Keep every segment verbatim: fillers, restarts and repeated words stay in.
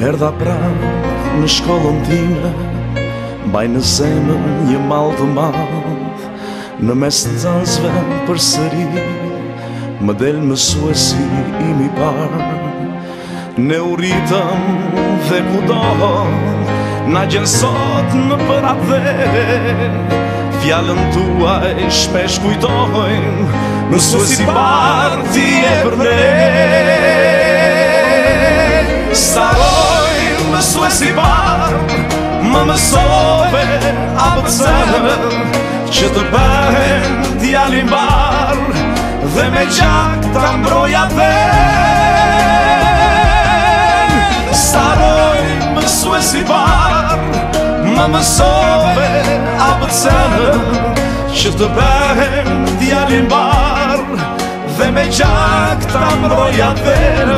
Erdha pra në shkollën time, mbaj në zemër një mall të madh. Në mes të nxënësve përsëri më del mësuesi im i parë. Ne u ritëm dhe kudo na gjen sot në paratë, fjalën tuaj shpesh kujtojmë, mësuesi i parë ti je për ne. Staroj mësuesi i parë, më mësove A B C-n, që të bëhen djalë i mbar, dhe me gjak ta mbroja ven. Staroj mësuesi i parë, më mësove A B C-n, që të bëhen djalë i mbar, dhe me gjak ta mbroja ven.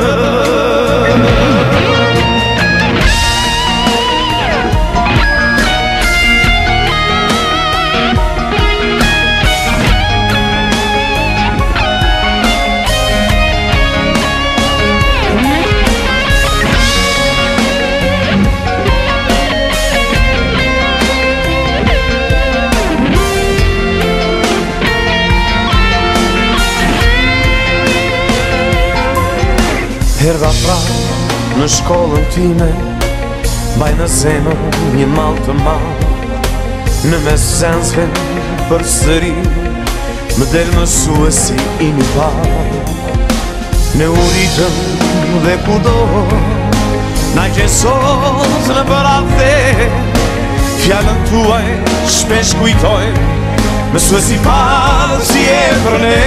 Erdha pra në shkollën time, mbaj në zemër një mall të madh. Në mes nxënësve përsëri më del mësuesi im i parë. Ne u ritëm dhe kudo na gjen sot në paratë, fjalën tuaj shpesh kujtojmë, mësuesi i parë si je për ne.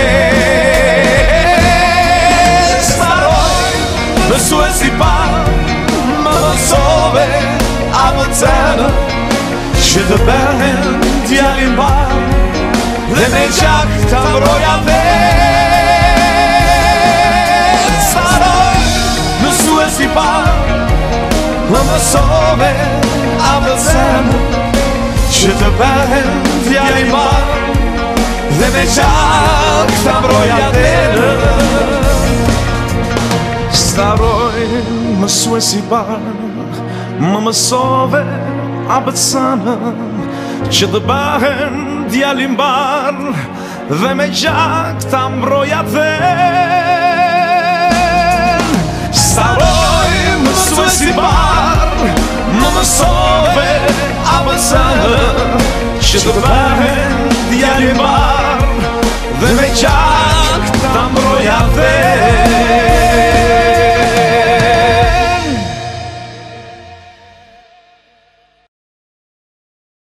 Mësuesi i parë, më mësove A B C-n, që të bëhen djalë i mbar, dhe me gjak ta mbroja ven. Staroj mësuesi i parë, më mësove A B C-n, që të bëhen djalë i mbar, dhe me gjak ta mbroja ven. Staroj mësuesi i parë, më mësove A B C-n, që të bëhen djalë i mbar, dhe me gjak ta mbroja ven. Staroj mësuesi i parë, më mësove A B C-n, që të bëhen djalë i mbar,